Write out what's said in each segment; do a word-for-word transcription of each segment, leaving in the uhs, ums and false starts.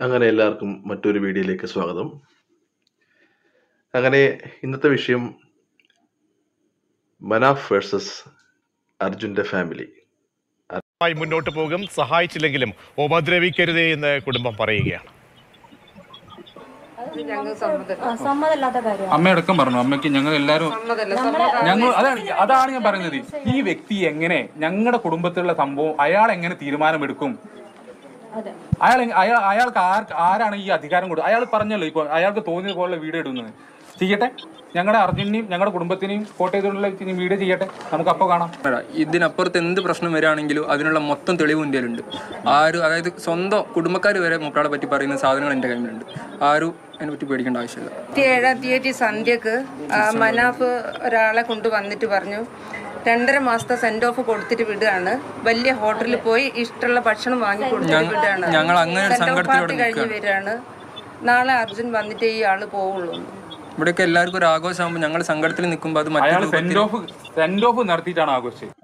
അങ്ങനെ എല്ലാവർക്കും മറ്റൊരു വീഡിയോയിലേക്ക് സ്വാഗതം. അങ്ങനെ ഇന്നത്തെ വിഷയം മനാഫ് വേഴ്സസ് അർജുന്റെ ഫാമിലി. മുന്നോട്ട് പോകും, സഹായിച്ചില്ലെങ്കിലും ഉപദ്രവിക്കരുതേ എന്ന് കുടുംബം പറയുകയാണ്. അമ്മയടക്കം പറഞ്ഞു. അമ്മയ്ക്ക് ഞങ്ങൾ എല്ലാവരും ഞങ്ങൾ അതാണ് അതാണ് ഞാൻ പറയുന്നത്. ഈ വ്യക്തി എങ്ങനെ ഞങ്ങളുടെ കുടുംബത്തിലുള്ള സംഭവം അയാൾ എങ്ങനെ തീരുമാനമെടുക്കും? അയാൾ അയാൾ അയാൾക്ക് ആർ ആരാണ് ഈ അധികാരം കൊടുത്തത്? അയാൾ പറഞ്ഞല്ലോ ഇപ്പൊ അയാൾക്ക് തോന്നിയ പോലുള്ള വീഡിയോ ഇടുന്നത്. ചെയ്യട്ടെ, ഞങ്ങളുടെ അർജുനെയും ഞങ്ങളുടെ കുടുംബത്തിനെയും കോട്ടയത്തുള്ള വീഡിയോ ചെയ്യട്ടെ, നമുക്ക് അപ്പോൾ കാണാം. ഇതിനപ്പുറത്ത് എന്ത് പ്രശ്നം വരികയാണെങ്കിലും അതിനുള്ള മൊത്തം തെളിവ് ഇന്ത്യയിലുണ്ട്. ആരും, അതായത് സ്വന്തം കുടുംബക്കാർ വരെ മൂപ്പരാളെ പറ്റി പറയുന്ന സാധനങ്ങൾ എൻ്റെ കയ്യിലുണ്ട്. ആരും അതിനെ പറ്റി പേടിക്കേണ്ട ആവശ്യമില്ല. ഏഴാം തീയതി സന്ധ്യക്ക് മനാഫ് ഒരാളെ കൊണ്ടുവന്നിട്ട് പറഞ്ഞു, രണ്ടര മാസത്തെ സെൻഡ് ഓഫ് കൊടുത്തിട്ട് വിടുകയാണ്, വലിയ ഹോട്ടലിൽ പോയി ഇഷ്ടമുള്ള ഭക്ഷണം വാങ്ങി കൊടുത്തിട്ട് വിടുകയാണ്. ഞങ്ങൾ അങ്ങനെ പാർട്ടി കഴിഞ്ഞ് വരികയാണ്, നാളെ അർജുൻ വന്നിട്ട് ഈ ആള് പോവുള്ളൂ. ഇവിടെയൊക്കെ എല്ലാവർക്കും ഒരു ആഘോഷമാകുമ്പോൾ ഞങ്ങൾ സങ്കടത്തിൽ നിൽക്കുമ്പോൾ അത് സെൻഡ് ഓഫ് സെൻഡ് ഓഫ് നടത്തിയിട്ടാണ് ആഘോഷിച്ചത്.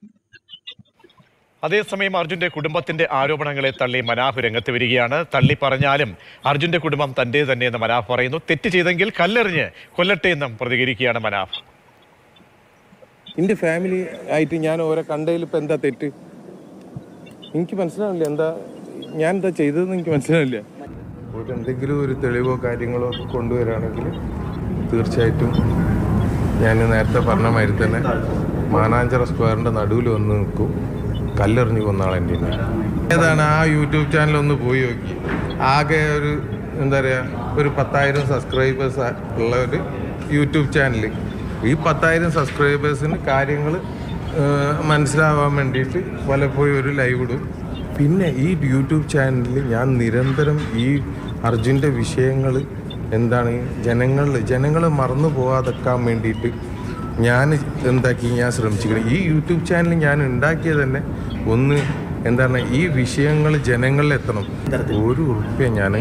അതേസമയം അർജുന്റെ കുടുംബത്തിന്റെ ആരോപണങ്ങളെ തള്ളി മനാഫ് രംഗത്ത് വരികയാണ്. തള്ളി പറഞ്ഞാലും അർജുന്റെ കുടുംബം തന്റെ തന്നെ എന്ന് മനാഫ് പറയുന്നു. തെറ്റ് ചെയ്തെങ്കിൽ കല്ലെറിഞ്ഞ് കൊല്ലട്ടെ എന്നും പ്രതികരിക്കുകയാണ് മനാഫ്. എൻ്റെ ഫാമിലി ആയിട്ട് ഞാൻ ഓരോ കണ്ടതിൽ ഇപ്പം എന്താ തെറ്റ് എനിക്ക് മനസ്സിലാവില്ല. എന്താ ഞാൻ എന്താ ചെയ്തതെന്ന് എനിക്ക് മനസ്സിലാവില്ല. എന്തെങ്കിലും ഒരു തെളിവോ കാര്യങ്ങളോ ഒക്കെ കൊണ്ടുവരാണെങ്കിൽ തീർച്ചയായിട്ടും ഞാൻ നേരത്തെ പറഞ്ഞ മാതിരി തന്നെ മാനാഞ്ചിറ സ്ക്വയറിൻ്റെ നടുവിൽ വന്ന് നിൽക്കും, കല്ലെറിഞ്ഞ് കൊന്നാളെൻ്റെ. ഏതാണ് ആ യൂട്യൂബ് ചാനലൊന്ന് പോയി നോക്കി. ആകെ ഒരു എന്താ പറയുക ഒരു പത്തായിരം സബ്സ്ക്രൈബേഴ്സ് ഉള്ള ഒരു യൂട്യൂബ് ചാനൽ. ഈ പത്തായിരം സബ്സ്ക്രൈബേഴ്സിന് കാര്യങ്ങൾ മനസ്സിലാവാൻ വേണ്ടിയിട്ട് പലപ്പോഴും ഒരു ലൈവ് ഇടും. പിന്നെ ഈ യൂട്യൂബ് ചാനലിൽ ഞാൻ നിരന്തരം ഈ അർജുൻ്റെ വിഷയങ്ങൾ എന്താണ് ജനങ്ങളിൽ ജനങ്ങൾ മറന്നു പോകാതെക്കാൻ വേണ്ടിയിട്ട് ഞാൻ എന്താക്കി ഞാൻ ശ്രമിച്ചിരിക്കുന്നത്. ഈ യൂട്യൂബ് ചാനൽ ഞാൻ ഉണ്ടാക്കിയത് തന്നെ ഒന്ന് എന്താണ് ഈ വിഷയങ്ങൾ ജനങ്ങളിൽ എത്തണം. ഒരു ഉറുപ്പ്യ ഞാൻ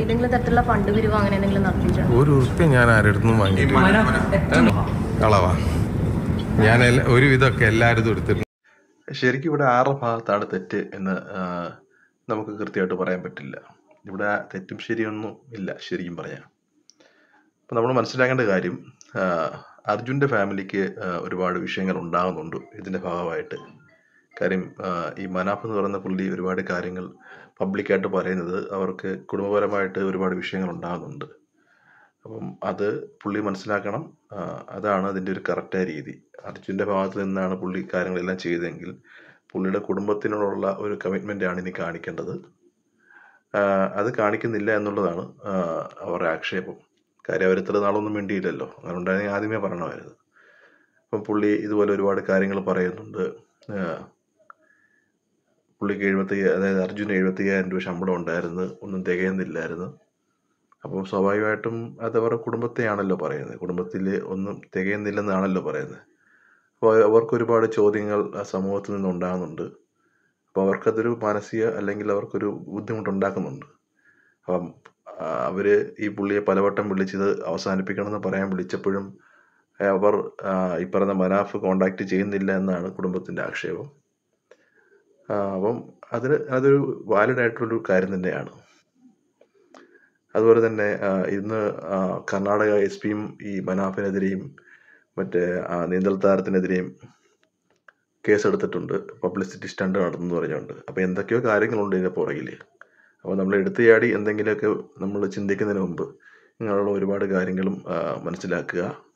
ഒരു ഉറുപ്പ്യ ഞാൻ ആരുടെ വാങ്ങിയിട്ട് കളവാ ഞാൻ ഒരുവിധമൊക്കെ എല്ലാവരും എടുത്തിട്ടുണ്ട്. ശരിക്കും ഇവിടെ ആരുടെ ഭാഗത്താണ് തെറ്റ് എന്ന് നമുക്ക് കൃത്യമായിട്ട് പറയാൻ പറ്റില്ല. ഇവിടെ തെറ്റും ശരിയൊന്നും ഇല്ല ശരിക്കും പറയാം. അപ്പം നമ്മൾ മനസ്സിലാക്കേണ്ട കാര്യം, അർജുൻ്റെ ഫാമിലിക്ക് ഒരുപാട് വിഷയങ്ങൾ ഉണ്ടാകുന്നുണ്ട് ഇതിൻ്റെ ഭാഗമായിട്ട്. കാര്യം ഈ മനാഫ് എന്ന് പറയുന്ന പുള്ളി ഒരുപാട് കാര്യങ്ങൾ പബ്ലിക്കായിട്ട് പറയുന്നത് അവർക്ക് കുടുംബപരമായിട്ട് ഒരുപാട് വിഷയങ്ങൾ ഉണ്ടാകുന്നുണ്ട്. അപ്പം അത് പുള്ളി മനസ്സിലാക്കണം. അതാണ് അതിൻ്റെ ഒരു കറക്റ്റായ രീതി. അർജുൻ്റെ ഭാഗത്ത് നിന്നാണ് പുള്ളി കാര്യങ്ങളെല്ലാം ചെയ്തതെങ്കിൽ പുള്ളിയുടെ കുടുംബത്തിനോടുള്ള ഒരു കമ്മിറ്റ്മെൻ്റാണ് ഇനി കാണിക്കേണ്ടത്. അത് കാണിക്കുന്നില്ല എന്നുള്ളതാണ് അവരുടെ ആക്ഷേപം. കാര്യം അവർ ഇത്ര നാളൊന്നും വേണ്ടിയില്ലല്ലോ, അതുകൊണ്ടാണെങ്കിൽ ആദ്യമേ പറയണമായിരുന്നു. അപ്പം പുള്ളി ഇതുപോലെ ഒരുപാട് കാര്യങ്ങൾ പറയുന്നുണ്ട്. പുള്ളിക്ക് എഴുപത്തി അതായത് അർജുന് എഴുപത്തയ്യായിരം രൂപ ശമ്പളം ഉണ്ടായിരുന്നു, ഒന്നും തികയുന്നില്ലായിരുന്നു. അപ്പം സ്വാഭാവികമായിട്ടും അത് അവരുടെ കുടുംബത്തെയാണല്ലോ പറയുന്നത്, കുടുംബത്തിൽ ഒന്നും തികയുന്നില്ലെന്നാണല്ലോ പറയുന്നത്. അപ്പോൾ അവർക്ക് ഒരുപാട് ചോദ്യങ്ങൾ ആ സമൂഹത്തിൽ നിന്ന് ഉണ്ടാകുന്നുണ്ട്. അപ്പോൾ അവർക്കതൊരു മാനസിക അല്ലെങ്കിൽ അവർക്കൊരു ബുദ്ധിമുട്ടുണ്ടാക്കുന്നുണ്ട്. അപ്പം അവർ ഈ പുള്ളിയെ പലവട്ടം വിളിച്ചത് അവസാനിപ്പിക്കണമെന്ന് പറയാൻ വിളിച്ചപ്പോഴും അവർ ഈ പറയുന്ന മനാഫ് കോണ്ടാക്ട് ചെയ്യുന്നില്ല എന്നാണ് കുടുംബത്തിൻ്റെ ആക്ഷേപം. അപ്പം അതിന് അതൊരു വാലിഡ് ആയിട്ടുള്ളൊരു കാര്യം തന്നെയാണ്. അതുപോലെ തന്നെ ഇന്ന് കർണാടക എസ് പിയും ഈ മനാഫിനെതിരെയും മറ്റേ നീന്തൽ താരത്തിനെതിരെയും കേസെടുത്തിട്ടുണ്ട്, പബ്ലിസിറ്റി സ്റ്റണ്ട് നടത്തുന്നു പറഞ്ഞുകൊണ്ട്. അപ്പോൾ എന്തൊക്കെയോ കാര്യങ്ങളുണ്ട് ഇതിൻ്റെ പുറകിൽ. അപ്പോൾ നമ്മൾ എടുത്തുചാടി എന്തെങ്കിലുമൊക്കെ നമ്മൾ ചിന്തിക്കുന്നതിന് മുമ്പ് ഇങ്ങനെയുള്ള ഒരുപാട് കാര്യങ്ങളും മനസ്സിലാക്കുക.